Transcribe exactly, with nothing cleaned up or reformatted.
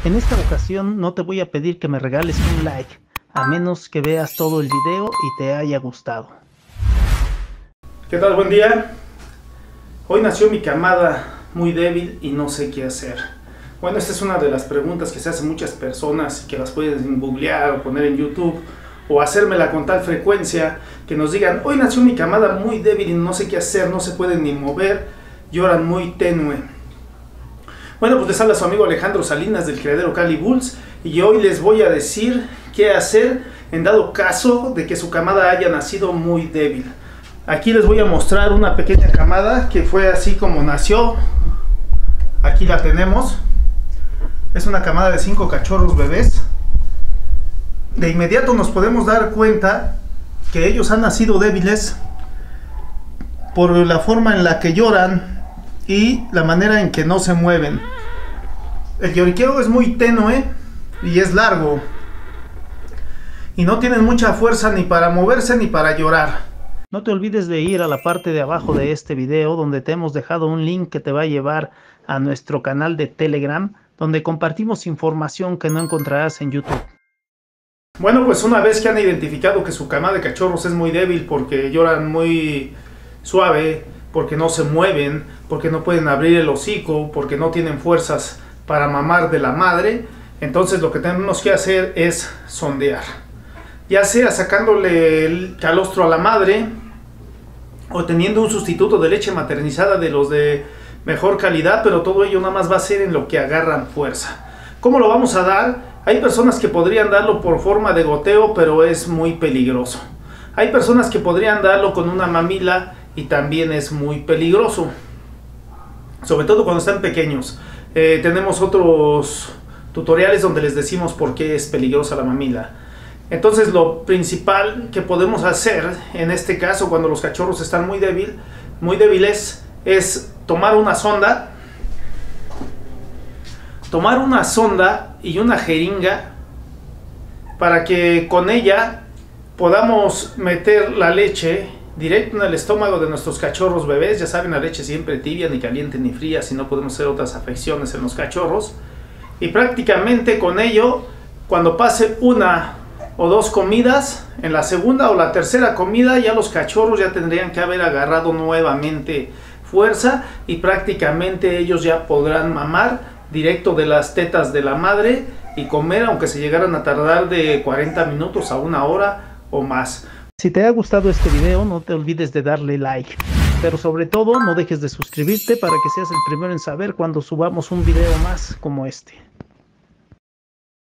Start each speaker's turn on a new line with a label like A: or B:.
A: En esta ocasión no te voy a pedir que me regales un like, a menos que veas todo el video y te haya gustado.
B: ¿Qué tal? Buen día. Hoy nació mi camada muy débil y no sé qué hacer. Bueno, esta es una de las preguntas que se hacen muchas personas y que las pueden googlear o poner en YouTube o hacérmela con tal frecuencia que nos digan: hoy nació mi camada muy débil y no sé qué hacer, no se pueden ni mover, lloran muy tenue. Bueno, pues les habla su amigo Alejandro Salinas del criadero Cali Bulls y hoy les voy a decir qué hacer en dado caso de que su camada haya nacido muy débil. Aquí les voy a mostrar una pequeña camada que fue así como nació. Aquí la tenemos. Es una camada de cinco cachorros bebés. De inmediato nos podemos dar cuenta que ellos han nacido débiles por la forma en la que lloran y la manera en que no se mueven. El lloriqueo es muy tenue y es largo y no tienen mucha fuerza ni para moverse ni para llorar.
A: No te olvides de ir a la parte de abajo de este video donde te hemos dejado un link que te va a llevar a nuestro canal de Telegram, donde compartimos información que no encontrarás en YouTube.
B: Bueno, pues una vez que han identificado que su camada de cachorros es muy débil porque lloran muy suave, porque no se mueven, porque no pueden abrir el hocico, porque no tienen fuerzas para mamar de la madre, entonces lo que tenemos que hacer es sondear. Ya sea sacándole el calostro a la madre o teniendo un sustituto de leche maternizada de los de mejor calidad, pero todo ello nada más va a ser en lo que agarran fuerza. ¿Cómo lo vamos a dar? Hay personas que podrían darlo por forma de goteo, pero es muy peligroso. Hay personas que podrían darlo con una mamila y también es muy peligroso, sobre todo cuando están pequeños. Eh, tenemos otros tutoriales donde les decimos por qué es peligrosa la mamila. Entonces lo principal que podemos hacer en este caso cuando los cachorros están muy débil, muy débiles es tomar una sonda, tomar una sonda y una jeringa para que con ella podamos meter la leche directo en el estómago de nuestros cachorros bebés. Ya saben, la leche siempre tibia, ni caliente ni fría, si no podemos hacer otras afecciones en los cachorros. Y prácticamente con ello, cuando pase una o dos comidas, en la segunda o la tercera comida ya los cachorros ya tendrían que haber agarrado nuevamente fuerza y prácticamente ellos ya podrán mamar directo de las tetas de la madre y comer, aunque se llegaran a tardar de cuarenta minutos a una hora o más.
A: Si te ha gustado este video, no te olvides de darle like, pero sobre todo no dejes de suscribirte para que seas el primero en saber cuando subamos un video más como este.